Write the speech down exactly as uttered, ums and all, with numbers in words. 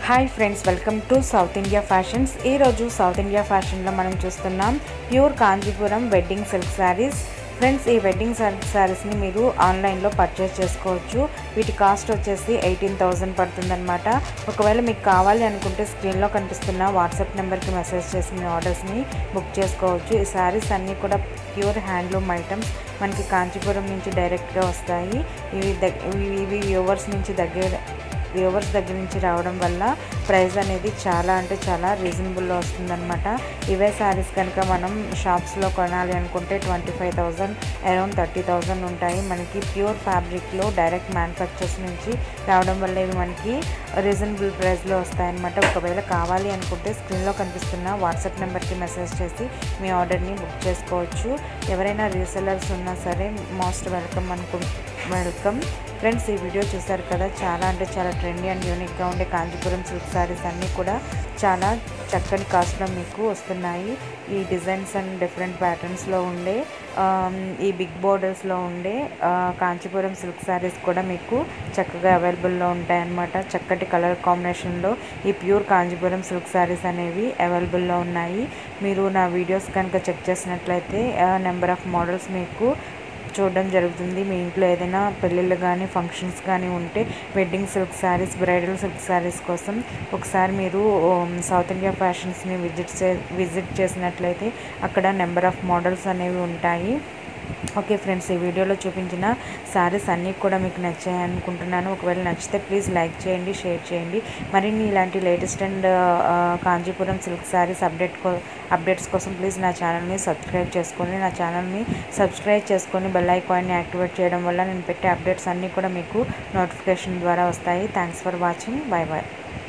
Hi friends, welcome to South India fashions. ఈరోజు South India ఫ్యాషన్లో మనం చూస్తున్నాం pure Kanchipuram wedding silk sarees. Friends, ఈ వెడ్డింగ్ సిల్క్ శారీస్ని మీరు ఆన్లైన్లో పర్చేస్ చేసుకోవచ్చు. వీటి కాస్ట్ వచ్చేసి ఎయిటీన్ థౌజండ్ పడుతుందన్నమాట. ఒకవేళ మీకు కావాలి అనుకుంటే స్క్రీన్లో కనిపిస్తున్న వాట్సాప్ నెంబర్కి మెసేజ్ చేసి మీ ఆర్డర్స్ని బుక్ చేసుకోవచ్చు. ఈ శారీస్ అన్నీ కూడా ప్యూర్ హ్యాండ్లూమ్ ఐటమ్స్ మనకి కాంచీపురం నుంచి డైరెక్ట్గా వస్తాయి. ఇవి ఇవి వ్యూవర్స్ నుంచి దగ్గర వ్యూవర్స్ దగ్గర నుంచి రావడం వల్ల ప్రైస్ అనేది చాలా అంటే చాలా రీజనబుల్లో వస్తుందన్నమాట. ఇవే శారీస్ కనుక మనం షాప్స్లో కొనాలి అనుకుంటే twenty five thousand around thirty thousand ఉంటాయి. మనకి ప్యూర్ ఫ్యాబ్రిక్లో డైరెక్ట్ మ్యానుఫ్యాక్చర్స్ నుంచి రావడం వల్ల ఇవి మనకి రీజనబుల్ ప్రైస్లో వస్తాయన్నమాట. ఒకవేళ కావాలి అనుకుంటే స్క్రీన్లో కనిపిస్తున్న వాట్సాప్ నెంబర్కి మెసేజ్ చేసి మీ ఆర్డర్ని బుక్ చేసుకోవచ్చు. ఎవరైనా రీసెలర్స్ ఉన్నా సరే మోస్ట్ వెల్కమ్ అనుకు వెల్కమ్ ఫ్రెండ్స్, ఈ వీడియో చూసారు కదా, చాలా అంటే చాలా ట్రెండీ అండ్ యూనిక్గా ఉండే కాంచీపురం సిల్క్ శారీస్ అన్నీ కూడా చాలా చక్కని కాస్ట్లో మీకు వస్తున్నాయి. ఈ డిజైన్స్ అండ్ డిఫరెంట్ ప్యాటర్న్స్లో ఉండే ఈ బిగ్ బోర్డర్స్లో ఉండే కాంచీపురం సిల్క్ శారీస్ కూడా మీకు చక్కగా అవైలబుల్లో ఉంటాయన్నమాట. చక్కటి కలర్ కాంబినేషన్లో ఈ ప్యూర్ కాంచీపురం సిల్క్ శారీస్ అనేవి అవైలబుల్లో ఉన్నాయి. మీరు నా వీడియోస్ కనుక చెక్ చేసినట్లయితే నెంబర్ ఆఫ్ మోడల్స్ మీకు చూడడం జరుగుతుంది. మీ ఇంట్లో ఏదైనా పెళ్ళిళ్ళు కానీ ఫంక్షన్స్ కానీ ఉంటే wedding silk saris, bridal silk saris కోసం ఒకసారి మీరు సౌత్ ఇండియా ఫ్యాషన్స్ని విజిట్ చే విజిట్ చేసినట్లయితే అక్కడ నెంబర్ ఆఫ్ మోడల్స్ అనేవి ఉంటాయి. ఓకే ఫ్రెండ్స్, ఈ వీడియోలో చూపించిన శారీస్ అన్నీ కూడా మీకు నచ్చాయి అనుకుంటున్నాను. ఒకవేళ నచ్చితే ప్లీజ్ లైక్ చేయండి, షేర్ చేయండి. మరిన్ని ఇలాంటి latest and Kanchipuram silk saris update updates కోసం ప్లీజ్ నా ఛానల్ని సబ్స్క్రైబ్ చేసుకొని నా ఛానల్ని సబ్స్క్రైబ్ చేసుకొని బెల్ ఐకాన్ని యాక్టివేట్ చేయడం వల్ల నేను పెట్టే అప్డేట్స్ అన్నీ కూడా మీకు నోటిఫికేషన్ ద్వారా వస్తాయి. Thanks for watching. Bye bye.